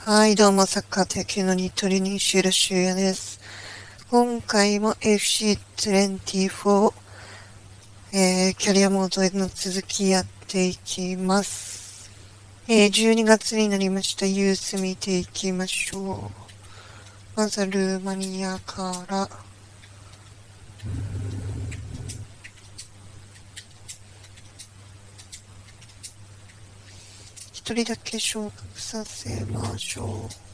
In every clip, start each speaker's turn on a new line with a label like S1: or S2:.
S1: はい、どうも、サッカーと野球のニットリにシュールシュウヤです。今回も FC24、キャリアモードへの続きやっていきます。12月になりました。ユース見ていきましょう。まずはルーマニアから、一人だけ昇格させましょう。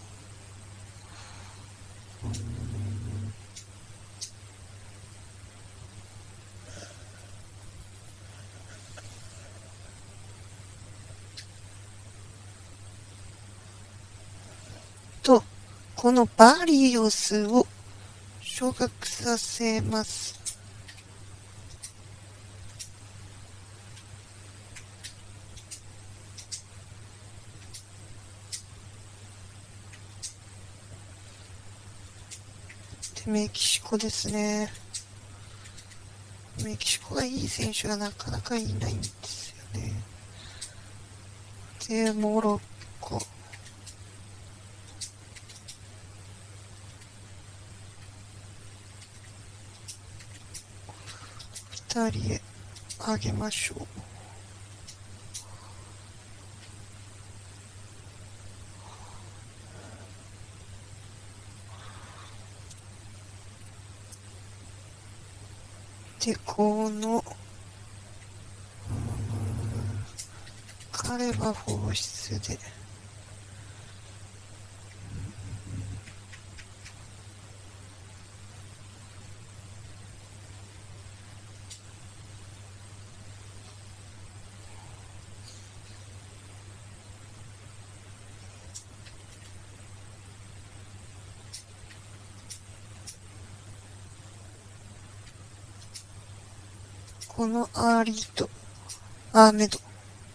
S1: と、このバリオスを昇格させます。で、メキシコですね。メキシコがいい選手がなかなかいないんですよね。で、モロッコ。2人へあげましょう。で、この彼は放出で、このアーリーとアーメド。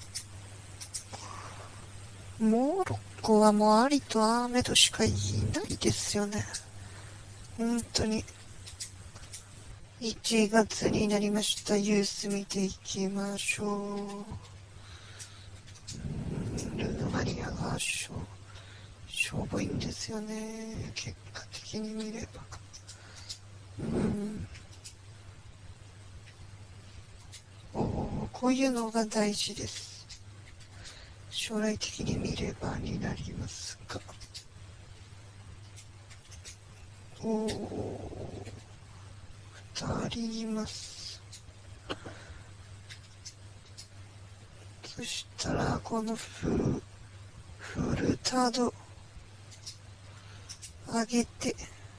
S1: モロッコはもうアリとアーメドしかいないですよね。本当に。1月になりました。ユース見ていきましょう。ルーマニアがしょぼいんですよね。結果的に見れば。こういうのが大事です。将来的に見ればになりますが。2人います。そしたら、このフルタード上げて、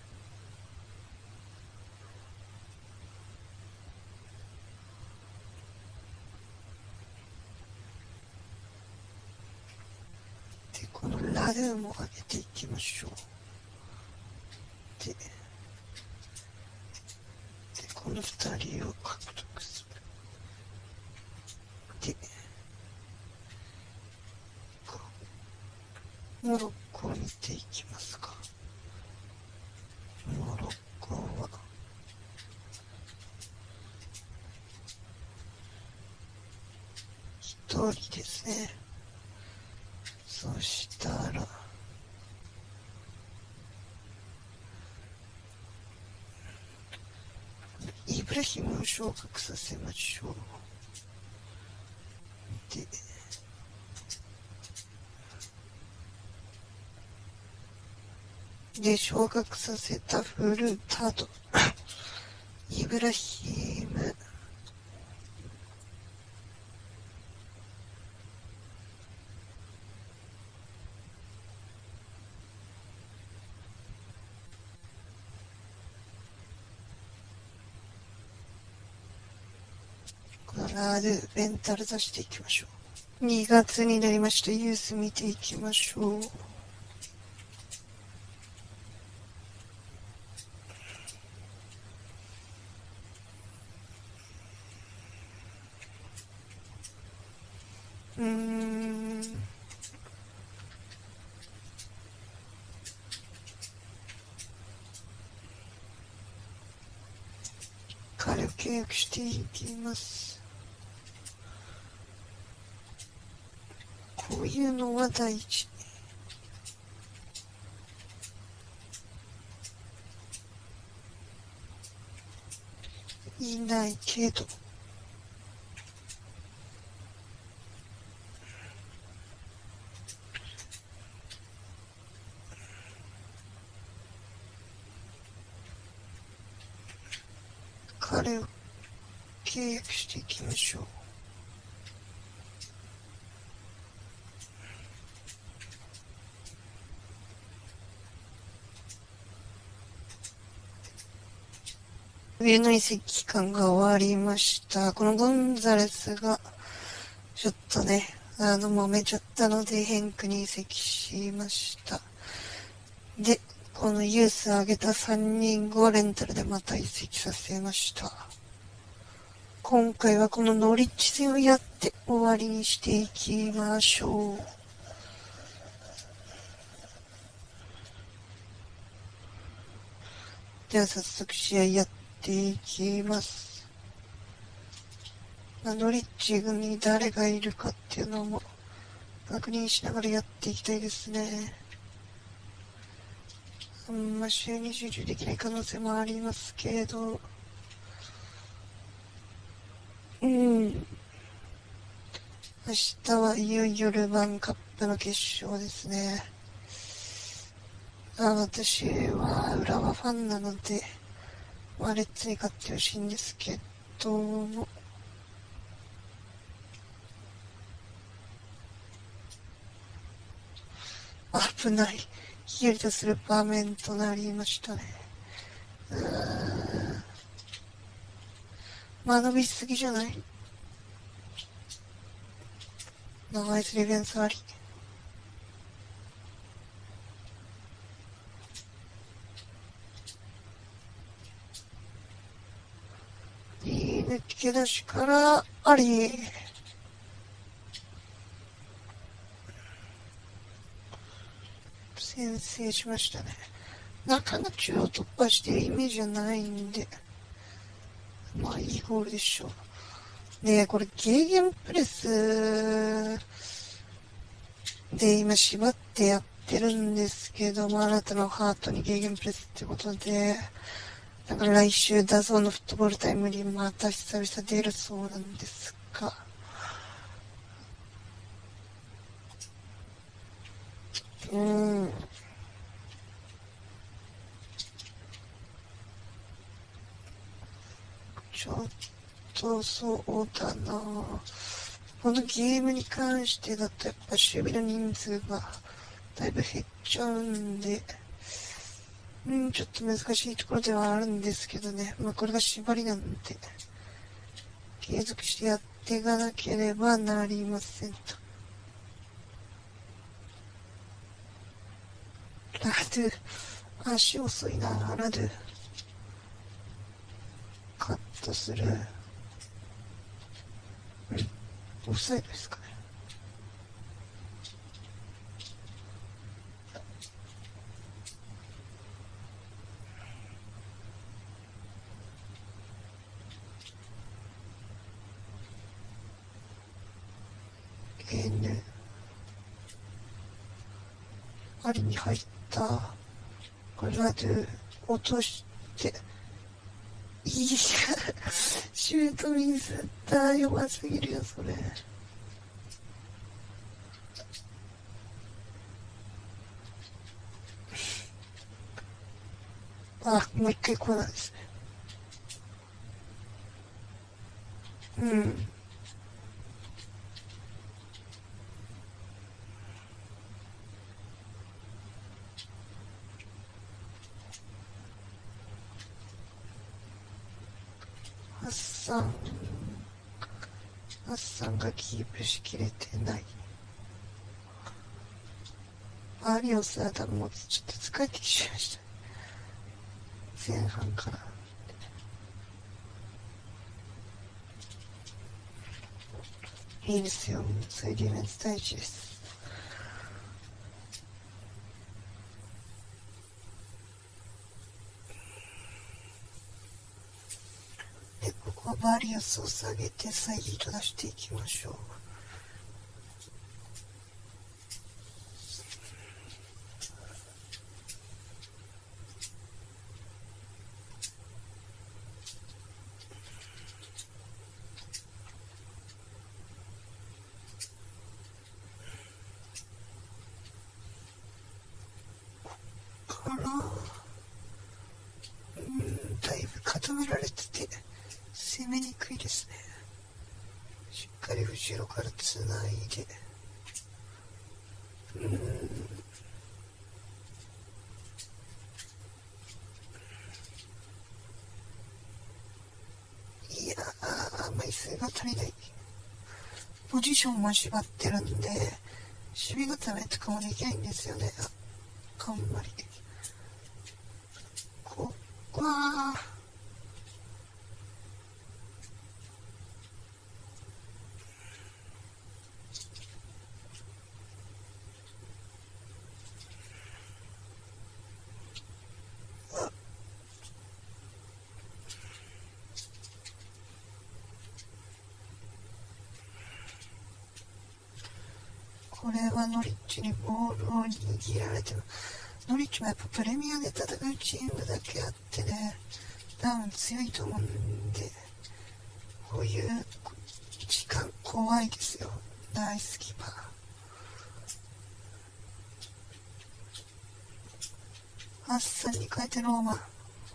S1: で、このラドゥも上げていきましょう。で、この2人を獲得する。で、モロッコを見ていきますか。モロッコは、1人ですね。そしたら、イブラヒムを昇格させましょう。で、昇格させたフルタド、イブラヒム、ラードレンタル出していきましょう。2月になりました。ユース見ていきましょう。彼を契約していきます。こういうのは大事。 いないけど、彼を契約していきましょう。冬の移籍期間が終わりました。このゴンザレスが、ちょっとね、揉めちゃったので、ヘンクに移籍しました。で、このユース上げた3人をレンタルでまた移籍させました。今回はこのノリッチ戦をやって終わりにしていきましょう。では早速試合やっていきます。ノリッチ組誰がいるかっていうのも確認しながらやっていきたいですね。あんま試合に集中できない可能性もありますけど、明日はいよいよルヴァンカップの決勝ですね。私は浦和ファンなので、レッツに勝ってほしいんですけども、危ない。ヒヤリとする場面となりましたね。伸びすぎじゃない？ナイスディフェンスあり。いい抜け出しからあり。先制しましたね。なかなか中央突破してるイメージはないんで、いいゴールでしょう。で、これゲーゲンプレスで今縛ってやってるんですけども、あなたのハートにゲーゲンプレスってことで、だから来週ダゾーンのフットボールタイムにまた久々出るそうなんですが、ちょっとそうだな。このゲームに関してだとやっぱ守備の人数がだいぶ減っちゃうんで、ちょっと難しいところではあるんですけどね。これが縛りなんで、継続してやっていかなければなりませんと。ラドゥ、足遅いな、ラドゥ。カットする。オフサイドですかね。N。ありに入った。これラドゥ、落として、いや、シュートミスった弱すぎるよ、それ。もう一回来ないですね。ハッサン。ハッサンがキープしきれてない。アリオスは多分もうちょっと疲れてきちゃいました。前半から。いいですよ。そういうディフェンス大事です。で、ここはバリアスを下げてサイド出していきましょう。 だいぶ固められてて攻めにくいですね。しっかり後ろからつないで、いやー、枚数が足りない。ポジションも縛ってるんで、守備固めとかもできないんですよね。あんまり。ここは、これはノリッチにボールを握られてる。ノリッチもやっぱプレミアで戦うチームだけあってね、多分強いと思うんで、こういう時間怖いですよ。ナイスキーパー。ハッサンに変えてローマ。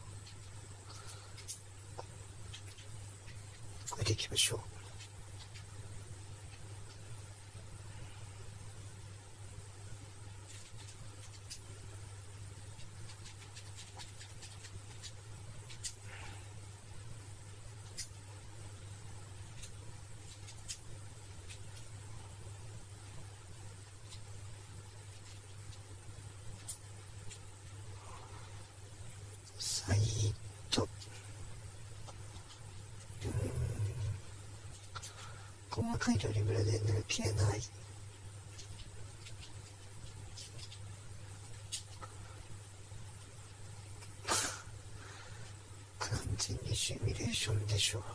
S1: これでいきましょう。サイド。細かいドリブルで抜けない。完全にシミュレーションでしょう。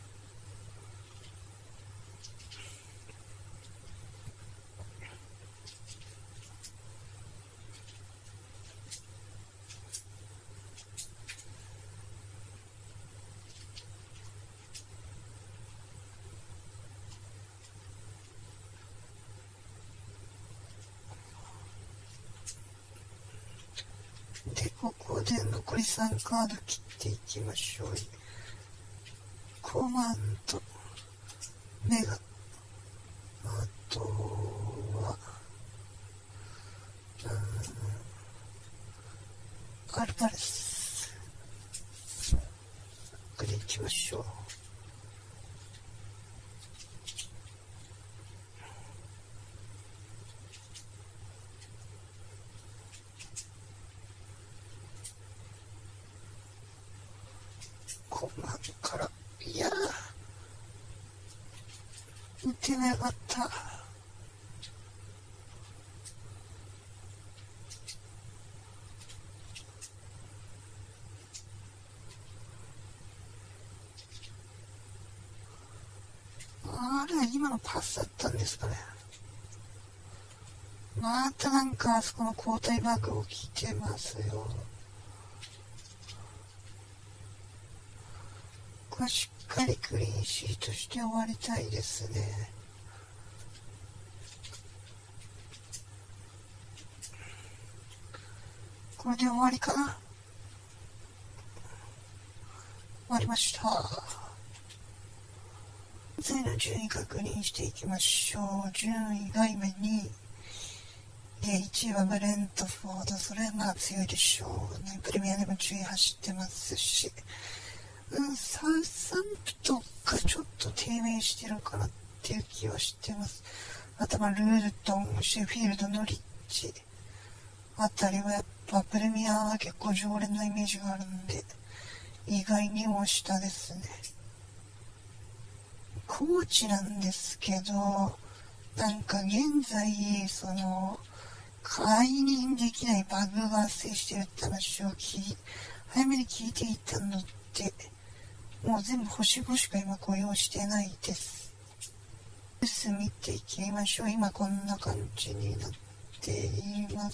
S1: で、ここで残り3カード切っていきましょう。コマンド、メガ、あとは、アルバレス。これでいきましょう。コマンから、いやー、打てなかった。あれ、今のパスだったんですかね。またなんかあそこの交代バッグ起きてますよ。これしっかりクリーンシートして終わりたいですね。これで終わりかな。終わりました。現在の順位確認していきましょう。順位が今2位。で、1位はブレントフォード。それはまあ強いでしょうね。プレミアでも順位走ってますし。サウサンプトンがちょっと低迷してるかなっていう気はしてます。あとはルールトン、シェフィールド、ノリッチあたりはやっぱプレミアは結構常連のイメージがあるんで、意外にも下ですね。コーチなんですけど、なんか現在、解任できないバグが発生してるって話を早めに聞いていたので、もう全部星5しか今雇用してないです。ニュース見ていきましょう。今こんな感じになっています。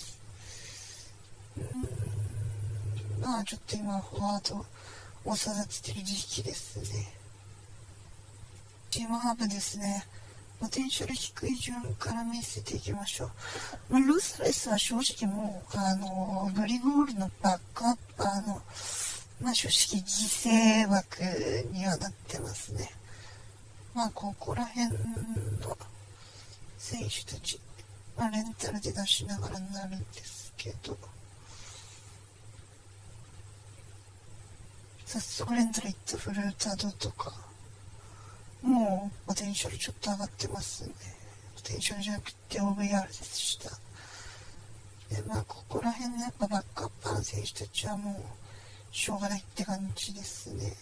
S1: まあちょっと今フォワードを育ててる時期ですね。チームハブですね。 ポテンシャル低い順から見せていきましょう。ルースレスは正直もう、グリゴールのバックアッパーの、正直犠牲枠にはなってますね。ここら辺の選手たち、レンタルで出しながらになるんですけど、早速レンタルいったフルータドとか、もうポテンシャルちょっと上がってますね。ポテンシャルじゃなくて OVR でした。で、ここら辺のやっぱバックアッパーの選手たちはもう、しょうがないって感じですね。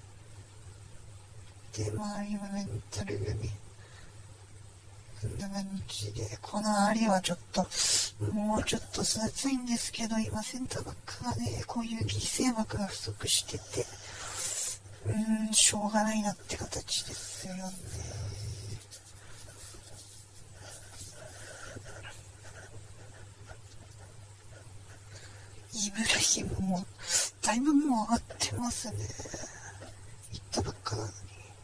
S1: で、今メンタル組。こんな感じで、このアリはちょっと、もうちょっと熱いんですけど、今センターバックがね、こういう犠牲枠が不足してて、しょうがないなって形ですよね。イブラヒムも、だいぶもう上がってますね。行ったばっかなのに。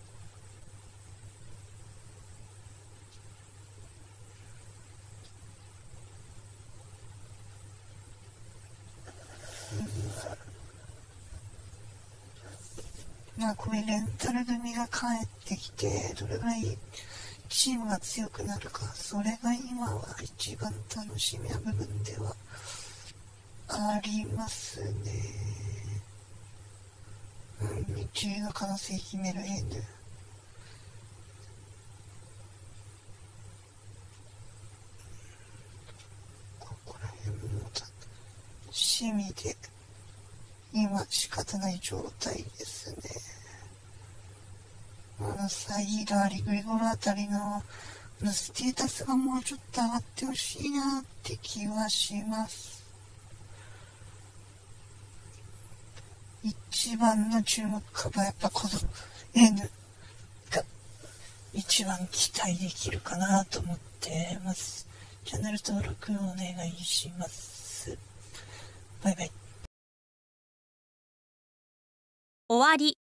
S1: こういうレンタル組が帰ってきて、どれぐらいチームが強くなるか、それが今は一番楽しみな部分ではありますね。日中の可能性秘める N。ここら辺も楽しみで、今仕方ない状態ですね。サイダーリグリゴルあたりのステータスがもうちょっと上がってほしいなって気はします。一番の注目株はやっぱこの N が一番期待できるかなと思ってます。チャンネル登録お願いします。バイバイ。
S2: 終わり。